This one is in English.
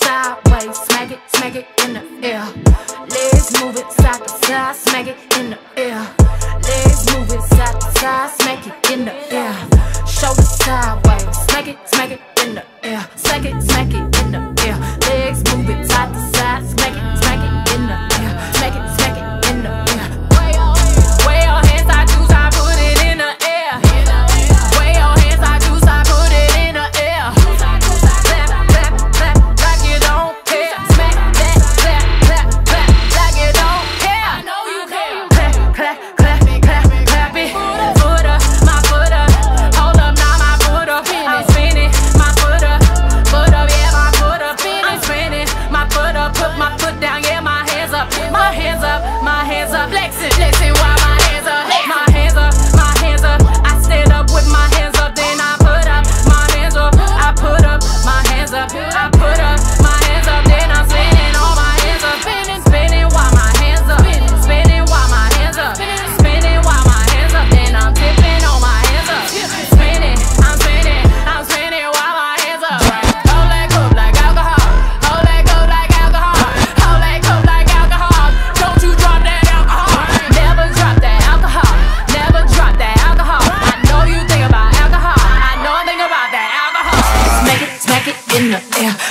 sideways, smack it in the air. Legs move it side to side, smack it in the air. Legs move it side to side, smack it in the air. Shoulders sideways, smack it in the air. Smack it in the air. Legs move it side to side, smack it in the air. Smack it in the air. Way your hands, I choose, I put it in the air. Way your hands, I choose, I put it in the air. Clap, clap, clap, like you don't care. Smack that, clap, clap, clap, like you don't care. I know you care. Clap, clap, clap, clap, clap it. Foot up, my foot up. Hold up, now my foot up. I'm spinning, my foot up, yeah, my foot up. I'm spinning, my foot up, put my foot down, yeah, my hands up, my hands up, my hands up. Flexing, while my hands up, my hands up, my hands up. I stand up with my hands up, then I put up my hands up. I put up my hands up, I put up my hands up, then I'm spinning all my hands up, spinning while my hands up, spinning while my hands up, spinning while my hands up, then I'm tipping on my hands up, spinning, I'm spinning while my hands up. Hold that cup like alcohol, hold that cup like alcohol, hold that cup like alcohol. Don't you drop that alcohol, never drop that alcohol, never drop that alcohol. I know you think about alcohol, I know I think about that alcohol. Smack it in the air.